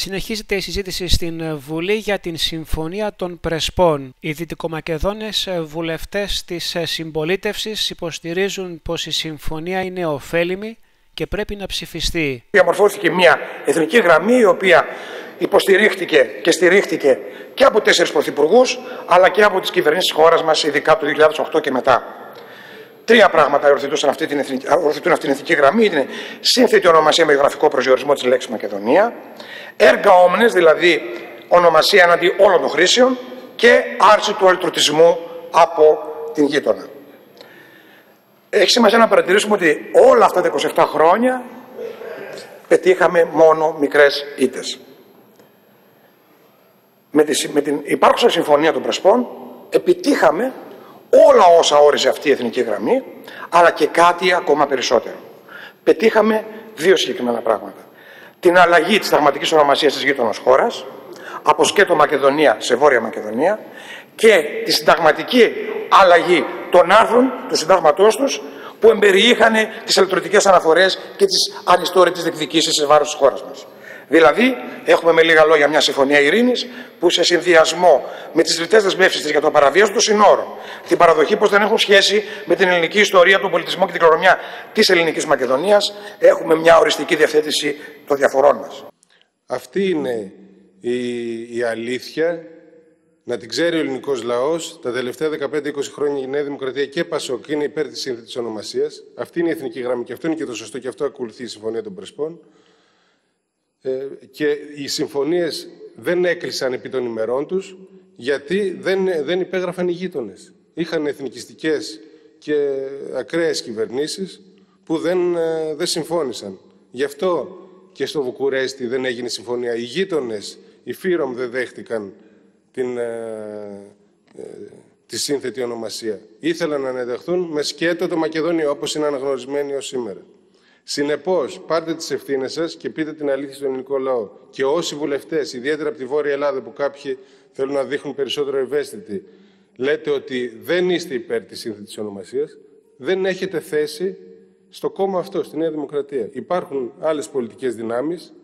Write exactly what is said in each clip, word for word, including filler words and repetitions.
Συνεχίζεται η συζήτηση στην Βουλή για την Συμφωνία των Πρεσπών. Οι δυτικομακεδόνες βουλευτές της συμπολίτευσης υποστηρίζουν πως η συμφωνία είναι ωφέλιμη και πρέπει να ψηφιστεί. Διαμορφώθηκε μια εθνική γραμμή η οποία υποστηρίχθηκε και στηρίχθηκε και από τέσσερις πρωθυπουργούς αλλά και από τις κυβερνήσεις της χώρας μας, ειδικά το δύο χιλιάδες οκτώ και μετά. Τρία πράγματα οριοθετούν αυτή την εθνική, αυτή την εθνική γραμμή. Είναι σύνθετη ονομασία με γραφικό προσδιορισμό της λέξης Μακεδονία, έργα όμνες, δηλαδή ονομασία εναντί όλων των χρήσεων, και άρση του αλυτρωτισμού από την γείτονα. Έχει σημασία να παρατηρήσουμε ότι όλα αυτά τα είκοσι επτά χρόνια πετύχαμε μόνο μικρές ήττες. Με, τη, με την υπάρχουσα συμφωνία των Πρεσπών επιτύχαμε όλα όσα όριζε αυτή η εθνική γραμμή, αλλά και κάτι ακόμα περισσότερο. Πετύχαμε δύο συγκεκριμένα πράγματα. Την αλλαγή της ταγματικής ονομασίας της γείτονος χώρας, από σκέτο Μακεδονία σε Βόρεια Μακεδονία, και τη συνταγματική αλλαγή των άρθρων του συντάγματός τους, που εμπεριείχαν τις αλυτρωτικές αναφορές και τις ανιστόρητες διεκδικήσεις σε βάρος της χώρας μας. Δηλαδή, έχουμε με λίγα λόγια μια συμφωνία ειρήνης που σε συνδυασμό με τις ρητές δεσμεύσεις της για το παραβίασμα των συνόρων, την παραδοχή πως δεν έχουν σχέση με την ελληνική ιστορία, τον πολιτισμό και την κληρονομιά της ελληνικής Μακεδονίας, έχουμε μια οριστική διευθέτηση των διαφορών μας. Αυτή είναι η, η αλήθεια, να την ξέρει ο ελληνικός λαός. Τα τελευταία δεκαπέντε είκοσι χρόνια η Νέα Δημοκρατία και ΠΑΣΟΚ είναι υπέρ της σύνθετης ονομασίας. Αυτή είναι η εθνική γραμμή και αυτό είναι και το σωστό και αυτό ακολουθεί η Συμφωνία των Πρεσπών. Ε, και οι συμφωνίες δεν έκλεισαν επί των ημερών τους, γιατί δεν, δεν υπέγραφαν οι γείτονες. Είχαν εθνικιστικές και ακραίες κυβερνήσεις που δεν, ε, δεν συμφώνησαν. Γι' αυτό και στο Βουκουρέστι δεν έγινε συμφωνία. Οι γείτονες, οι Φύρομ, δεν δέχτηκαν την, ε, ε, τη σύνθετη ονομασία. Ήθελαν να ανεδεχθούν με σκέτο το Μακεδόνιο, όπως είναι αναγνωρισμένοι ως σήμερα. Συνεπώς, πάρτε τις ευθύνες σας και πείτε την αλήθεια στον ελληνικό λαό. Και όσοι βουλευτές, ιδιαίτερα από τη Βόρεια Ελλάδα, που κάποιοι θέλουν να δείχνουν περισσότερο ευαίσθητοι, λέτε ότι δεν είστε υπέρ της σύνθετης ονομασίας, δεν έχετε θέση στο κόμμα αυτό, στη Νέα Δημοκρατία. Υπάρχουν άλλες πολιτικές δυνάμεις,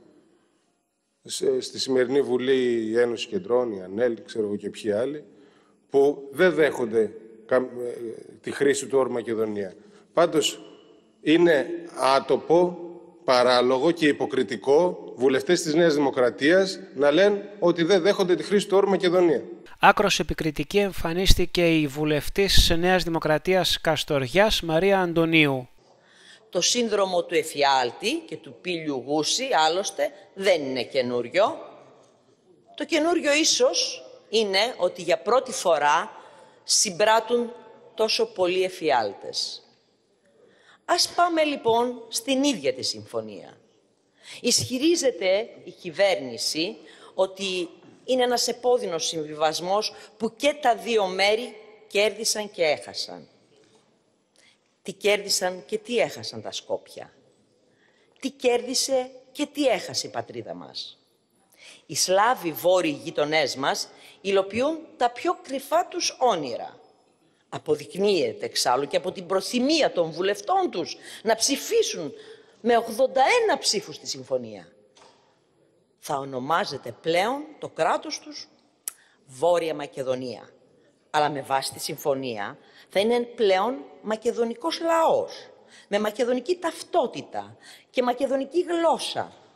στη σημερινή Βουλή η Ένωση Κεντρών, η ΑΝΕΛ, ξέρω εγώ και ποιοι άλλοι, που δεν δέχονται τη χρήση του όρου Μακεδονία. Πάντως, είναι άτοπο, παράλογο και υποκριτικό βουλευτές της Νέας Δημοκρατίας να λένε ότι δεν δέχονται τη χρήση του όρου Μακεδονία. Άκρως επικριτική εμφανίστηκε η βουλευτής της Νέας Δημοκρατίας Καστοριάς, Μαρία Αντωνίου. Το σύνδρομο του εφιάλτη και του πύλιου γούση, άλλωστε, δεν είναι καινούριο. Το καινούριο ίσως είναι ότι για πρώτη φορά συμπράττουν τόσο πολλοί εφιάλτες. Ας πάμε λοιπόν στην ίδια τη συμφωνία. Ισχυρίζεται η κυβέρνηση ότι είναι ένας επώδυνος συμβιβασμός που και τα δύο μέρη κέρδισαν και έχασαν. Τι κέρδισαν και τι έχασαν τα Σκόπια. Τι κέρδισε και τι έχασε η πατρίδα μας. Οι Σλάβοι βόρειοι γειτονές μας υλοποιούν τα πιο κρυφά τους όνειρα. Αποδεικνύεται εξάλλου και από την προθυμία των βουλευτών τους να ψηφίσουν με ογδόντα ένα ψήφους στη συμφωνία. Θα ονομάζεται πλέον το κράτος τους Βόρεια Μακεδονία. Αλλά με βάση τη συμφωνία θα είναι πλέον μακεδονικός λαός, με μακεδονική ταυτότητα και μακεδονική γλώσσα,